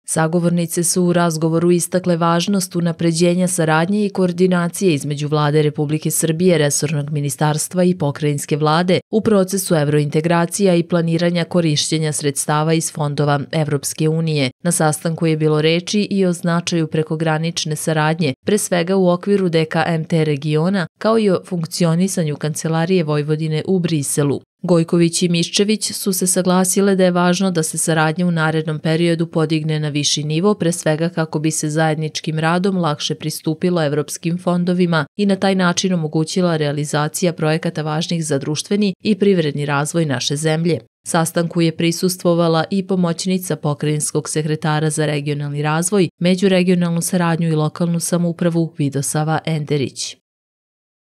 Sagovornice su u razgovoru istakle važnost unapređenja saradnje i koordinacije između Vlade Republike Srbije, resornog ministarstva i pokrajinske vlade u procesu evrointegracija i planiranja korišćenja sredstava iz fondova Evropske unije. Na sastanku je bilo reči i o značaju prekogranične saradnje, pre svega u okviru DKMT regiona, kao i o funkcionisanju Kancelarije Vojvodine u Briselu. Gojković i Miščević su se saglasile da je važno da se saradnja u narednom periodu podigne na viši nivo, pre svega kako bi se zajedničkim radom lakše pristupilo evropskim fondovima i na taj način omogućila realizacija projekata važnih za društveni i privredni razvoj naše zemlje. Sastanku je prisustvovala i pomoćnica pokrajinskog sekretara za regionalni razvoj, međuregionalnu saradnju i lokalnu samoupravu Vidosava Enderić.